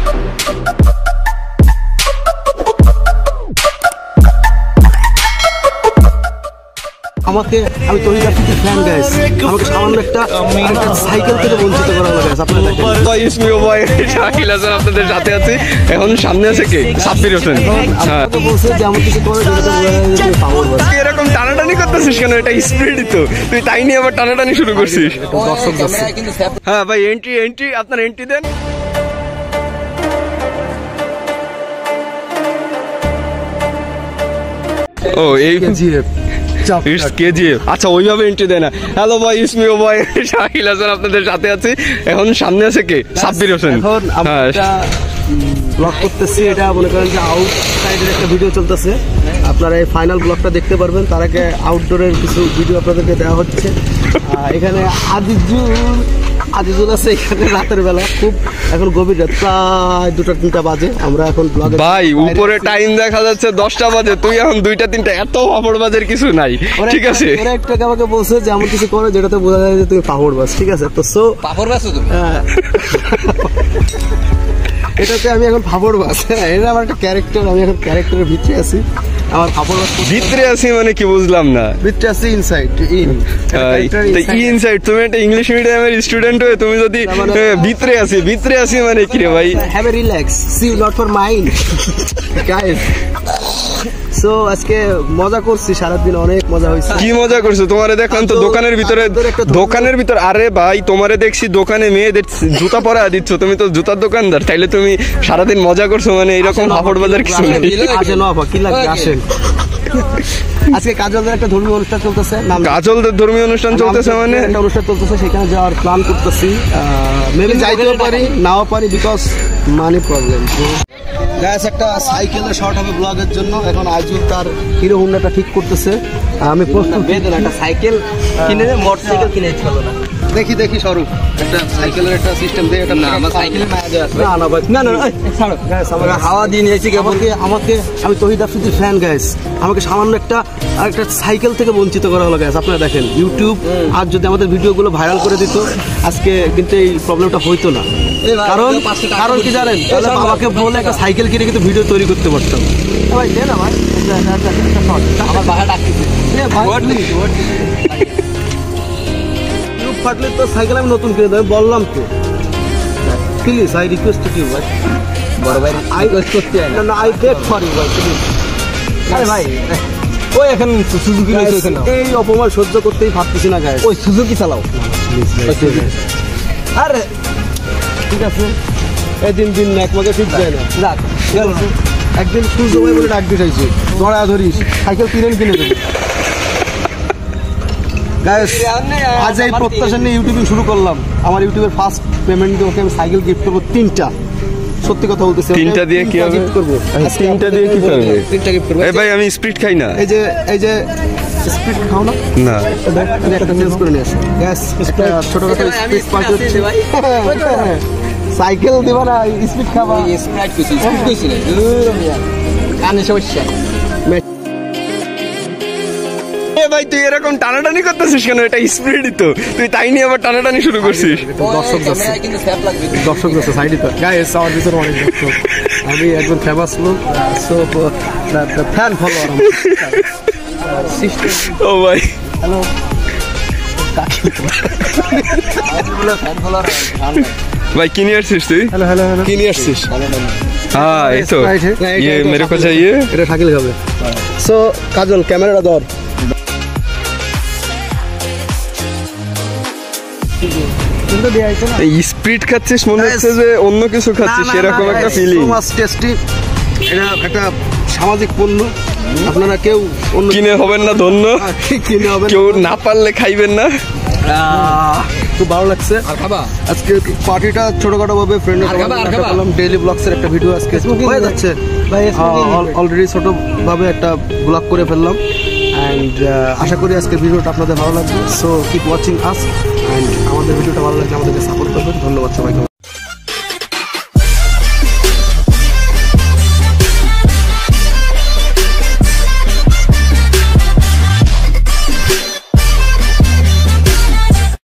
আমাকে আমি তহিদার fan guys, আমাকে সামান্য একটা সাইকেল থেকে বঞ্চিত করা হলো গাইস। আপনারা দেখেন ভাই ইসমি ও ভাই শাকিল হাসান আপনাদের সাথে আছে। এখন সামনে আছে কে? সাব্বির হোসেন। হ্যাঁ বলছে যে আমি কিছু করে এরকম টানাটানি করতেছিস কেন? এটা স্পিড তো, তুই তাই নিয়ে আবার টানাটানি শুরু করছিস। দর্শক যাচ্ছে। হ্যাঁ ভাই এন্ট্রি আপনার এন্ট্রি দেন। ও এই আচ্ছা ওইভাবে এন্ট্রি দেয় না। হ্যালো ভাই ইসমি ও ভাই শাকিল হাসান আপনাদের সাথে আছে। এখন সামনে আছে কে? সাব্বির হোসেন। এখন আমরা ব্লগ করতেছি, এটা মনে করেন যে আউটসাইডের একটা ভিডিও চলতেছে। আপনারা এই ফাইনাল ব্লগটা দেখতে পারবেন, তার আগে আউটডোরের কিছু ভিডিও আপনাদেরকে দেওয়া হচ্ছে। এখানে আজিজুল আছে এখানে রাতের বেলা, খুব এখন গভীর রাত, প্রায় 2টা-3টা বাজে। আমরা এখন ব্লগে ভাই উপরে টাইম দেখা যাচ্ছে 10টা বাজে, তুই এখন 2টা-3টা, এত পাপড় বাজের কিছু নাই, ঠিক আছে? ওরা একটা আমাকে বলছে যে এমন কিছু করে যেটাতে বোঝা যায় যে তুমি পাপড় বাজ, ঠিক আছে? তো সো পাপড় বাজ তুমি, এটাতে আমি এখন ফাপড় বাজ। এটা আমার একটা ক্যারেক্টার, আমি এখন ক্যারেক্টারের ভিতরে আছি। আমার ফাপড় বাজ ভিতরে আছি মানে কি বুঝলাম না? ভিতরে আছি ইনসাইড ইনসাইড। তুমি একটা ইংলিশ মিডিয়ামের স্টুডেন্ট হয়ে তুমি যদি ভিতরে আছি মানে কি রে ভাই? Have a relax, see not for mind guys. So আজকে মজা করছি, সারাদিন অনেক মজা হয়েছে। কি মজা করছো? তোমারে দেখলাম তো দোকানের ভিতরে। আরে ভাই তোমারে দেখছি দোকানে মেয়েদের জুতা পরা দিচ্ছ, তুমি তো জুতার দোকানদার, তাইলে তুমি সারাদিন মজা করছো মানে এরকম ফাপড় বাজার কিছু নেই। আসে না কি লাগবে আসেন। আজকে কাজলদের একটা ধর্মীয় অনুষ্ঠান চলতেছে। কাজলদের ধর্মীয় অনুষ্ঠান চলতেছে মানে একটা অনুষ্ঠান চলতেছে, সেখানে যাওয়ার প্ল্যান করতেছি। মেবি যাইতেও পারি, নাও পারি, বিকজ মানি প্রবলেম। গাইস একটা সাইকেলের শর্ট হবে ব্লগের জন্য। এখন আইজুল তার হিরো হুন্ডাটা ঠিক করতেছে। আমি প্রস্তুত, একটা সাইকেল কিনে মোটরসাইকেল কিনে ইচ্ছা হলো না। দেখি স্বরূপ একটা সাইকেলের একটা সিস্টেম দিয়ে। এটা না আমার সাইকেলে না হাওয়া দিয়ে নিয়েছি। আমাকে আমি তহিদার ফ্যান গাইস, আমাকে সামান্য একটা সাইকেল থেকে বঞ্চিত করা হলো গাইস। আপনারা দেখেন ইউটিউব আর যদি আমাদের ভিডিওগুলো ভাইরাল করে দিত আজকে কিন্তু এই প্রবলেমটা হইতো না। কারণ কি জানেন, আমাকে বলে একটা সাইকেল কিনে কিন্তু ভিডিও তৈরি করতে পারতাম। ভাই দেন আমার ফাটলে তো সাইকেল আমি নতুন কিনে দেবো, বললাম তো। Please I request to you ভাই, বড় ভাই আই রিকোয়েস্ট করতে না, আই বেগ ফর ইউ ভাই, প্লিজ। আরে ভাই ওই এখন সুজুকি রয়েছে এখানে, এই অপমান সহ্য করতেই পারতেছি না গাইস। ওই সুজুকি চালাও আরে ঠিক আছে। দিন এক মাঝে ঠিক যায় না, রাখ একদিন সূর্য ভাই বলে ডাক দিয়ে চাইছি, ধরা ধরিস সাইকেল কিনে দেবো গাইস। আজ এই প্রত্যাশা নিয়ে ইউটিউবিং শুরু করলাম। আমার ইউটিউবের ফার্স্ট পেমেন্ট দিয়ে ওকে আমি সাইকেল গিফট করবো 3টা। সত্যি কথা বলতেছি, 3টা দিয়ে কি হবে? 3টা দিয়ে কি করবে? 3টা গিফট করব। এই ভাই আমি স্পিড খাই না। এই যে স্পিড খাও না? না, একটা চেঞ্জ করে নিয়ে আসো গ্যাস। ছোটখাটো স্পিড পার্টি হচ্ছে ভাই। সাইকেল দিবা না, স্পিড খাবা। স্প্রাইট কইছি, স্পিড কইছি না, কানে সমস্যা। ভাই তুই এরকম টানাটানি করতেছিস কেন? এটা স্পিডই তো, তুই তাই নিয়ে আবার টানাটানি শুরু করছিস। দর্শক যাচ্ছে সাইডে তো গাইস, আমার ভিতরে অনেক দর্শক। আমি একজন ফেমাস লোক, সো ফ্যান ফলোয়ার সিস্টেম। ও ভাই হ্যালো ভাই কি নিয়ে আসছিস তুই? হ্যালো কি নিয়ে আসছিস? হ্যাঁ এই তো ये मेरे को चाहिए। এটা শাকিল খাবে। সো কাজল ক্যামেরাটা ধর। স্পিড খাচ্ছিস মনে হচ্ছে যে অন্য কিছু খাচ্ছিস, সেরকম একটা ফিলিং। টেস্টি, এটা একটা সামাজিক পণ্য, আপনারা কেউ কিনে হবেন না ধন্য, কিনে হবেন কেউ না পারলে খাইবেন না। খুব ভালো লাগছে। আজকে পার্টিটা ছোটখাটো ভাবে ফ্রেন্ডের ডেইলি ব্লগসের একটা ভিডিও আজকে হয়ে যাচ্ছে। অলরেডি ছোট ভাবে একটা ব্লগ করে ফেললাম, অ্যান্ড আশা করি আজকের ভিডিওটা আপনাদের ভালো লাগবে। So keep watching us, and আমাদের ভিডিওটা ভালো লাগলে আমাদেরকে সাপোর্ট করবেন। ধন্যবাদ সবাইকে।